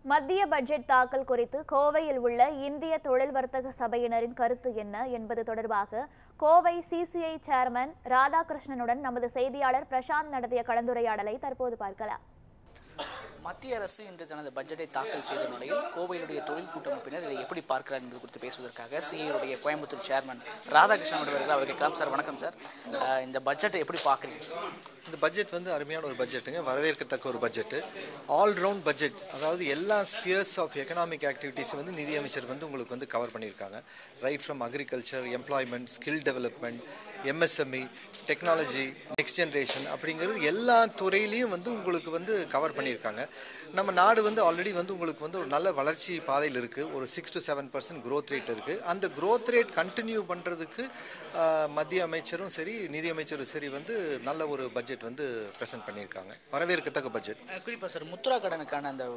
மத்திய பட்ஜெட் தாக்கல் குறித்து கோவையில் உள்ள இந்திய தொழில் வர்த்தக சபையினரின் கருத்து என்ன என்பது தொடர்பாக கோவை சிசிஐ சேர்மன் ராதாகிருஷ்ணனுடன் நமது செய்தியாளர் பிரசாந்த் நடத்திய கலந்துரையாடலை தற்போது பார்க்கலாம். மத்திய அரசு இன்று தனது பட்ஜெட்டை தாக்கல் செய்த நிலையில் கோவையிலுடைய தொழில் கூட்டமைப்பினர் இதை எப்படி பார்க்கிறார் என்பது குறித்து பேசுவதற்காக சிஐடைய கோயம்புத்தூர் சேர்மன் ராதாகிருஷ்ணன் அவர்கள் கேட்கலாம். சார் வணக்கம் சார், இந்த பட்ஜெட்டை எப்படி பார்க்குறீங்க? இந்த பட்ஜெட் வரமையான ஒரு பட்ஜெட்டுங்க, வரவேற்கத்தக்க ஒரு பட்ஜெட்டு, ஆல்ரவுண்ட் பட்ஜெட். அதாவது எல்லா ஸ்பியர்ஸ் ஆஃப் எக்கனாமிக் ஆக்டிவிட்டீஸ் நிதியமைச்சர் உங்களுக்கு கவர் பண்ணியிருக்காங்க. Right from agriculture, employment, skill development, MSME, technology, next generation அப்படிங்கிறது எல்லா துறையிலையும் உங்களுக்கு கவர் பண்ணியிருக்காங்க. நம்ம நாடு ஆல்ரெடி உங்களுக்கு ஒரு நல்ல வளர்ச்சி பாதையில் இருக்குது. ஒரு 6 to 7% growth ரேட் இருக்குது. அந்த growth ரேட் கண்டினியூ பண்ணுறதுக்கு மத்திய அமைச்சரும் சரி நிதியமைச்சரும் சரி நல்ல ஒரு பட்ஜெட் பிரசன்ட் பண்ணியிருக்காங்க. வரவேற்கத்தக்க பட்ஜெட். குறிப்பாக சார், முத்ரா கடனுக்கான அந்த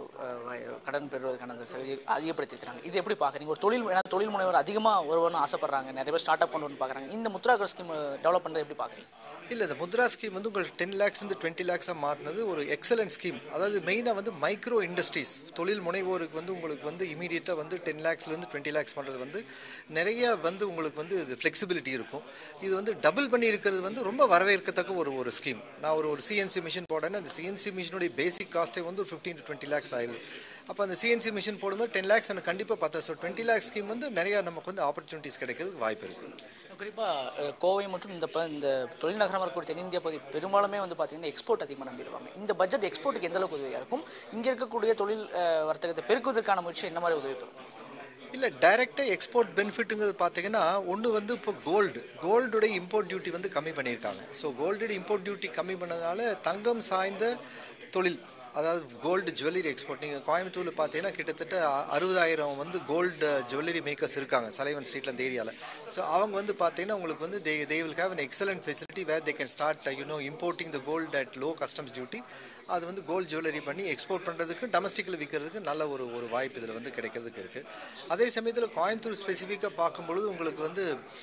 கடன் பெறுவதற்கான அந்த அதிகப்படுத்திருக்காங்க. இது எப்படி பார்க்குறீங்க? ஒரு தொழில் முனைவர் அதிகமாக வருவன்னு ஆசைப்படுறாங்க, நிறைய பேர் ஸ்டார்ட் அப் பண்ணணும்னு பார்க்குறாங்க. இந்த முத்ரா ஸ்கீம் டெவலப் பண்ணுறது எப்படி பார்க்குறீங்க? இல்லை, இந்த முத்ரா ஸ்கீம் உங்களுக்கு 10 lakhs 20 lakhs மாற்றினது ஒரு எக்ஸலன்ட் ஸ்கீம். அதாவது மெயினாக மைக்ரோ இண்டஸ்ட்ரீஸ், தொழில் முனைவோருக்கு உங்களுக்கு இமீடியட்டாக 10 lakhs 20 lakhs பண்ணுறது நிறைய உங்களுக்கு இது ஃப்ளெக்சிபிலிட்டி இருக்கும். இது டபுள் பண்ணி இருக்கிறது ரொம்ப வரவேற்கத்தக்க ஒரு ஸ்கீம். நான் ஒரு சிஎன்சி மிஷின் போடேன்னா அந்த சிஎன்சி மிஷினுடைய பேசிக் காஸ்ட்டே ஒரு 15 to 20 lakhs ஆயிடுது. அப்போ அந்த சிஎன்சி மிஷின் போடும்போது 10 lakhs எனக்கு கண்டிப்பாக 20 lakhs ஸ்கீம் நிறைய நமக்கு ஆப்பர்ச்சுனிட்டிஸ் கிடைக்கிறதுக்கு வாய்ப்பு இருக்குது. குறிப்பாக கோவை மற்றும் இந்த தொழில் நகரமாக இருக்கக்கூடிய தென்னிந்திய பகுதி பெரும்பாலுமே பார்த்தீங்கன்னா எக்ஸ்போர்ட் அதிகமாக நம்பிடுவாங்க. இந்த பட்ஜெட் எக்ஸ்போர்ட்டுக்கு எந்த அளவுக்கு உதவியாக இருக்கும்? இங்கே இருக்கக்கூடிய தொழில் வர்த்தகத்தை பெருக்குவதற்கான முயற்சி என்ன மாதிரி உதவி பெறும்? இல்லை, டைரெக்டாக எக்ஸ்போர்ட் பெனிஃபிட்டுங்கிறது பார்த்தீங்கன்னா ஒன்று இப்போ கோல்டுடைய இம்போர்ட் டியூட்டி கம்மி பண்ணியிருக்காங்க. ஸோ கோல்டுடைய இம்போர்ட் டியூட்டி கம்மி பண்ணதுனால தங்கம் சாய்ந்த தொழில், அதாவது கோல்டு ஜுவல்லரி எக்ஸ்போர்ட். நீங்கள் கோயம்புத்தூரில் பார்த்தீங்கன்னா கிட்டத்தட்ட 60,000 கோல்டு ஜுவல்லரி மேக்கர்ஸ் இருக்காங்க சலைவன் ஸ்ட்ரீட்டில் அந்த ஏரியாவில். ஸோ அவங்க பார்த்தீங்கன்னா உங்களுக்கு they will have an excellent facility where they can start importing the gold at low customs duty. அது கோல்டு ஜுவல்லரி பண்ணி எக்ஸ்போர்ட் பண்ணுறதுக்கு, டொமஸ்டிக்கில் விற்கிறதுக்கு நல்ல ஒரு வாய்ப்பு இதில் கிடைக்கிறதுக்கு இருக்குது. அதே சமயத்தில் கோயம்புத்தூர் ஸ்பெசிஃபிக்காக பார்க்கும்பொழுது உங்களுக்கு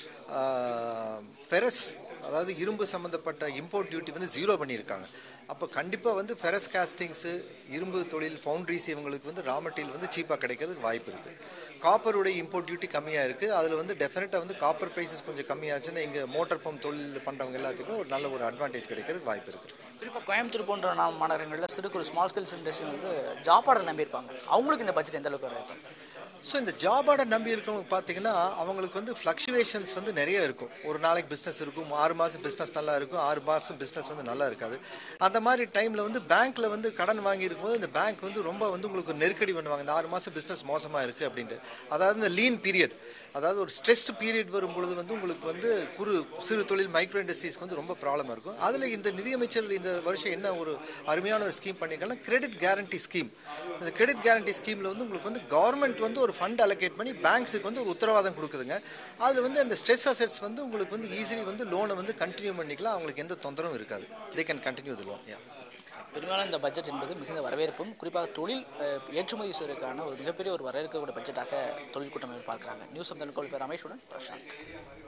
ஃபெரஸ், அதாவது இரும்பு சம்மந்தப்பட்ட இம்போர்ட் டியூட்டி 0 பண்ணியிருக்காங்க. அப்போ கண்டிப்பாக ஃபெரஸ் காஸ்டிங்ஸு, இரும்பு தொழில், ஃபவுண்ட்ரிஸ் இவங்களுக்கு ரா மெட்டீரியல் சீப்பாக கிடைக்கிறதுக்கு வாய்ப்பு இருக்குது. காப்பருடைய இம்போர்ட் டியூட்டி கம்மியாக இருக்குது. அதில் டெஃபினட்டாக காப்பர் ப்ரைஸஸ் கொஞ்சம் கம்மியாச்சுன்னா இங்கே மோட்டார் பம்ப் தொழில் பண்ணுறவங்க எல்லாத்துக்கும் ஒரு நல்ல ஒரு அட்வான்டேஜ் கிடைக்கிறதுக்கு வாய்ப்பு இருக்குது. குறிப்பாக கோயம்புத்தூர் போன்ற மாநகரங்களில் சிறு குறு small scales industry job order நம்பியிருப்பாங்க. அவங்களுக்கு இந்த பட்ஜெட் எந்த அளவுக்கு வரவேற்பாங்க? ஸோ இந்த ஜாப் ஆர்டர் நம்பி இருக்கவங்க பார்த்தீங்கன்னா அவங்களுக்கு ஃப்ளக்சுவேஷன்ஸ் நிறைய இருக்கும். ஒரு நாளைக்கு பிஸ்னஸ் இருக்கும், 6 மாதம் பிஸ்னஸ் நல்லா இருக்கும், 6 மாதம் பிஸ்னஸ் நல்லா இருக்காது. அந்த மாதிரி டைமில் பேங்க்கில் கடன் வாங்கி இருக்கும்போது இந்த பேங்க் ரொம்ப உங்களுக்கு நெருக்கடி பண்ணுவாங்க. இந்த 6 மாதம் பிஸ்னஸ் மோசமாக இருக்குது அப்படின்ட்டு. அதாவது இந்த லீன் பீரியட், அதாவது ஒரு ஸ்ட்ரெஸ்ட் பீரியட் வரும்பொழுது உங்களுக்கு சிறு தொழில் மைக்ரோ இண்டஸ்ட்ரீஸ்க்கு ரொம்ப ப்ராப்ளமாக இருக்கும். அதில் இந்த நிதியமைச்சர் இந்த வருஷம் என்ன ஒரு அருமையான ஒரு ஸ்கீம் பண்ணியிருக்காங்கன்னா கிரெடிட் கேரண்டி ஸ்கீம். இந்த கிரெடிட் கேரண்டி ஸ்கீமில் உங்களுக்கு கவர்மெண்ட் ஒரு ஃபண்ட் அலோகேட் பண்ணி பேங்க்ஸுக்கு ஒரு உத்தரவாதம் கொடுக்குதுங்க. அதில் அந்த ஸ்ட்ரெஸ் அசெட்ஸ் உங்களுக்கு ஈஸிலி லோனை கண்டினியூ பண்ணிக்கலாம். அவங்களுக்கு எந்த தொந்தரவும் இருக்காது. They can continue the loan. பெரும்பாலும் இந்த பட்ஜெட் என்பது மிகுந்த வரவேற்பும், குறிப்பாக தொழில் ஏற்றுமதி செய்வதற்கான ஒரு மிகப்பெரிய ஒரு வரவேற்கக்கூடிய பட்ஜெட்டாக தொழில் கூட்டமைப்பு பார்க்குறாங்க. நியூஸ் ஆஃப் தமிழ் ரமேஷுடன் பிரசாந்த்.